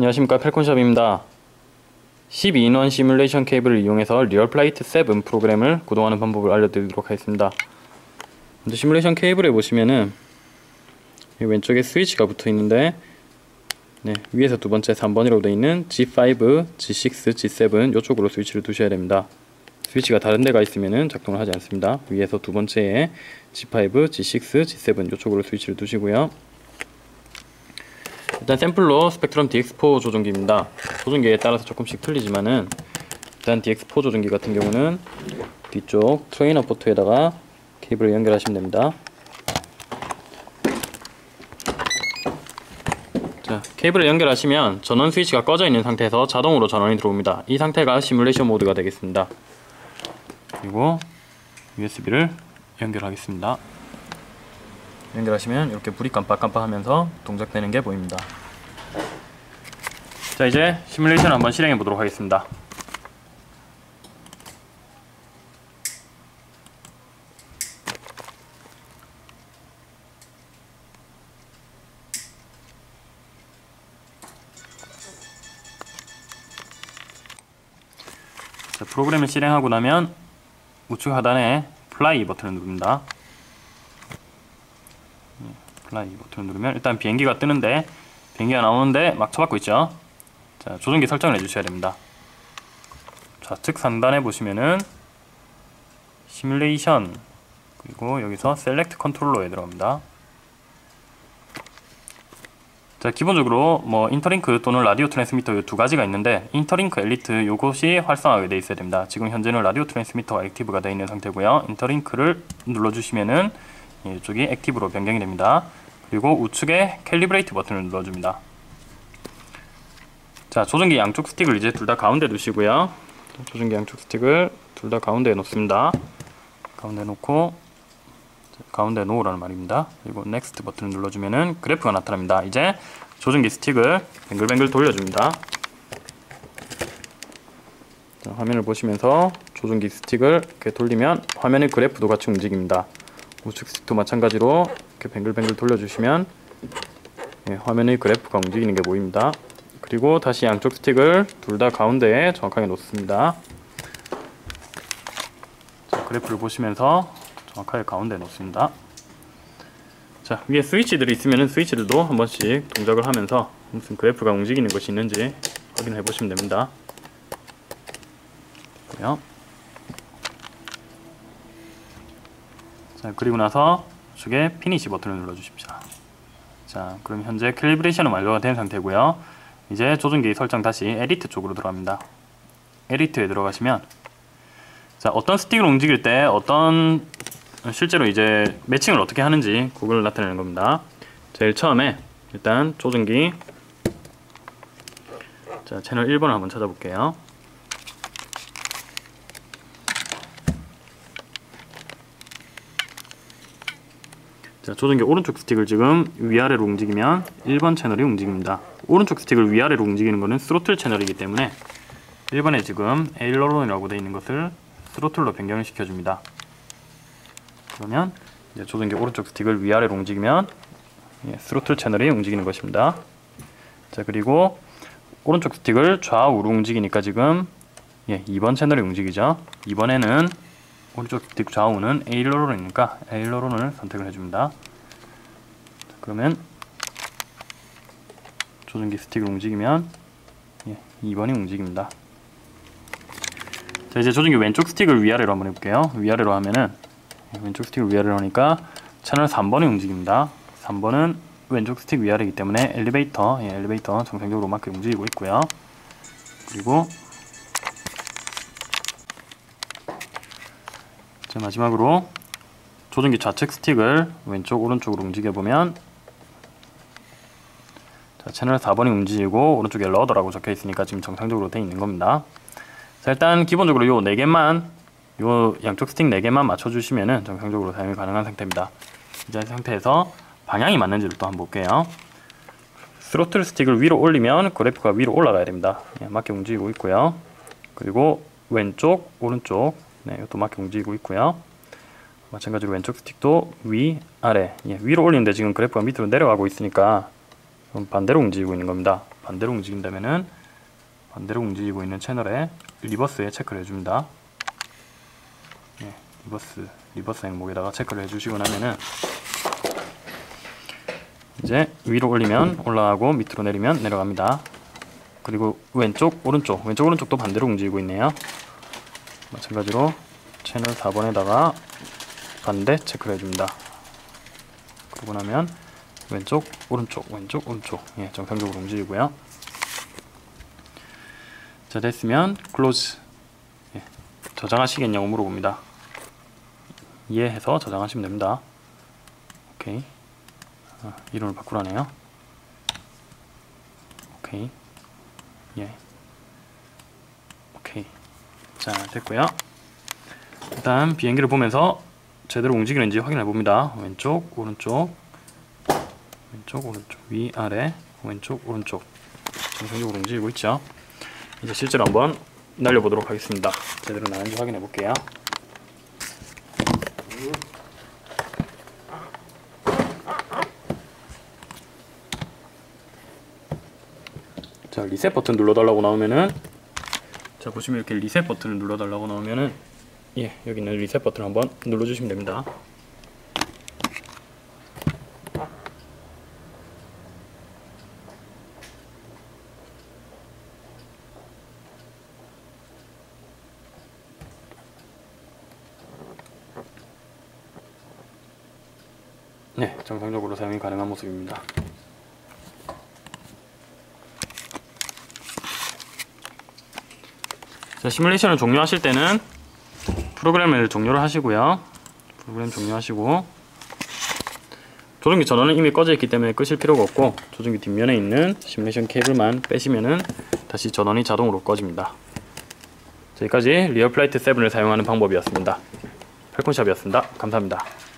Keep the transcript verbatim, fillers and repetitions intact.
안녕하십니까, 펠콘샵입니다. 십이 인원 시뮬레이션 케이블을 이용해서 리얼플라이트 칠 프로그램을 구동하는 방법을 알려드리도록 하겠습니다. 먼저 시뮬레이션 케이블에 보시면은 왼쪽에 스위치가 붙어 있는데, 네, 위에서 두 번째 삼 번이라고 되어 있는 지 파이브, 지 식스, 지 세븐 이쪽으로 스위치를 두셔야 됩니다. 스위치가 다른 데가 있으면은 작동을 하지 않습니다. 위에서 두 번째에 지 파이브, 지 식스, 지 세븐 이쪽으로 스위치를 두시고요. 일단 샘플로 스펙트럼 디 엑스 포 조종기입니다. 조종기에 따라서 조금씩 틀리지만은 일단 디 엑스 포 조종기 같은 경우는 뒤쪽 트레이너 포트에다가 케이블을 연결하시면 됩니다. 자, 케이블을 연결하시면 전원 스위치가 꺼져 있는 상태에서 자동으로 전원이 들어옵니다. 이 상태가 시뮬레이션 모드가 되겠습니다. 그리고 유에스비를 연결하겠습니다. 연결하시면 이렇게 불이 깜빡깜빡 하면서 동작되는 게 보입니다. 자, 이제 시뮬레이션을 한번 실행해 보도록 하겠습니다. 자, 프로그램을 실행하고 나면 우측 하단에 플라이 버튼을 누릅니다. 플라이 버튼을 누르면 일단 비행기가 뜨는데, 비행기가 나오는데 막 쳐박고 있죠. 자, 조종기 설정을 해주셔야 됩니다. 좌측 상단에 보시면은 시뮬레이션, 그리고 여기서 셀렉트 컨트롤러에 들어갑니다. 자, 기본적으로 뭐 인터링크 또는 라디오 트랜스미터 이 두 가지가 있는데, 인터링크 엘리트 요것이 활성화가 되어 있어야 됩니다. 지금 현재는 라디오 트랜스미터가 액티브가 되어 있는 상태고요. 인터링크를 눌러주시면은 이쪽이 액티브로 변경이 됩니다. 그리고 우측에 캘리브레이트 버튼을 눌러줍니다. 자, 조종기 양쪽 스틱을 이제 둘 다 가운데 두시고요. 조종기 양쪽 스틱을 둘 다 가운데에 놓습니다. 가운데 놓고, 가운데 놓으라는 말입니다. 그리고 넥스트 버튼을 눌러주면은 그래프가 나타납니다. 이제 조종기 스틱을 뱅글뱅글 돌려줍니다. 자, 화면을 보시면서 조종기 스틱을 이렇게 돌리면 화면의 그래프도 같이 움직입니다. 우측 스틱도 마찬가지로 이렇게 뱅글뱅글 돌려주시면, 예, 화면의 그래프가 움직이는 게 보입니다. 그리고 다시 양쪽 스틱을 둘 다 가운데에 정확하게 놓습니다. 자, 그래프를 보시면서 정확하게 가운데에 놓습니다. 자, 위에 스위치들이 있으면 스위치들도 한 번씩 동작을 하면서 무슨 그래프가 움직이는 것이 있는지 확인해 보시면 됩니다. 그래요. 자, 그리고 나서 이쪽에 피니시 버튼을 눌러주십시오. 자, 그럼 현재 캘리브레이션은 완료가 된 상태고요. 이제 조종기 설정 다시 에디트 쪽으로 들어갑니다. 에디트에 들어가시면, 자, 어떤 스틱을 움직일 때 어떤 실제로 이제 매칭을 어떻게 하는지 그걸 나타내는 겁니다. 제일 처음에 일단 조종기, 자, 채널 일 번을 한번 찾아볼게요. 자, 조종기 오른쪽 스틱을 지금 위아래로 움직이면 일 번 채널이 움직입니다. 오른쪽 스틱을 위아래로 움직이는 것은 스로틀 채널이기 때문에 일 번에 지금 에일러론이라고 되어 있는 것을 스로틀로 변경을 시켜줍니다. 그러면 이제 조종기 오른쪽 스틱을 위아래로 움직이면, 예, 스로틀 채널이 움직이는 것입니다. 자, 그리고 오른쪽 스틱을 좌우로 움직이니까 지금, 예, 이 번 채널이 움직이죠. 이번에는 오른쪽 스틱 좌우는 에일러론이니까 에일러론을 선택을 해줍니다. 자, 그러면 조종기 스틱을 움직이면, 예, 이 번이 움직입니다. 자, 이제 조종기 왼쪽 스틱을 위아래로 한번 해볼게요. 위아래로 하면은, 예, 왼쪽 스틱을 위아래로 하니까 채널 삼 번이 움직입니다. 삼 번은 왼쪽 스틱 위아래이기 때문에 엘리베이터, 예, 엘리베이터 정상적으로 맞게 움직이고 있고요. 그리고 자, 마지막으로 조종기 좌측 스틱을 왼쪽 오른쪽으로 움직여보면, 자, 채널 사 번이 움직이고 오른쪽에 러더라고 적혀 있으니까 지금 정상적으로 되어 있는 겁니다. 자, 일단 기본적으로 요 네 개만, 요 양쪽 스틱 네 개만 맞춰주시면은 정상적으로 사용이 가능한 상태입니다. 이제 이 상태에서 방향이 맞는지를 또 한번 볼게요. 스로틀 스틱을 위로 올리면 그래프가 위로 올라가야 됩니다. 예, 맞게 움직이고 있고요. 그리고 왼쪽, 오른쪽, 네, 이것도 맞게 움직이고 있고요. 마찬가지로 왼쪽 스틱도 위, 아래, 예, 위로 올리는데 지금 그래프가 밑으로 내려가고 있으니까 반대로 움직이고 있는 겁니다. 반대로 움직인다면은 반대로 움직이고 있는 채널에 리버스에 체크를 해줍니다. 예, 리버스 리버스 행목에다가 체크를 해주시고 나면은 이제 위로 올리면 올라가고 밑으로 내리면 내려갑니다. 그리고 왼쪽 오른쪽 왼쪽 오른쪽도 반대로 움직이고 있네요. 마찬가지로 채널 사 번에다가 반대 체크를 해줍니다. 그러고 나면 왼쪽 오른쪽 왼쪽 오른쪽 예, 정상적으로 움직이고요. 자, 됐으면 클로즈. 예, 저장하시겠냐고 물어봅니다. 이해해서 저장하시면 됩니다. 오케이. 아, 이름을 바꾸라네요. 오케이. 예. 오케이. 자, 됐고요. 일단 비행기를 보면서 제대로 움직이는지 확인해 봅니다. 왼쪽 오른쪽 왼쪽 오른쪽 위 아래 왼쪽 오른쪽 정상적으로 움직이고 있죠. 이제 실제로 한번 날려보도록 하겠습니다. 제대로 나는지 확인해 볼게요. 자, 리셋 버튼 눌러달라고 나오면은, 자, 보시면 이렇게 리셋 버튼을 눌러달라고 나오면은, 예, 여기 있는 리셋 버튼을 한번 눌러주시면 됩니다. 네, 정상적으로 사용이 가능한 모습입니다. 자, 시뮬레이션을 종료하실 때는 프로그램을 종료를 하시고요. 프로그램 종료하시고 조종기 전원은 이미 꺼져 있기 때문에 끄실 필요가 없고 조종기 뒷면에 있는 시뮬레이션 케이블만 빼시면은 다시 전원이 자동으로 꺼집니다. 자, 여기까지 리얼플라이트 세븐을 사용하는 방법이었습니다. 팔콘샵이었습니다. 감사합니다.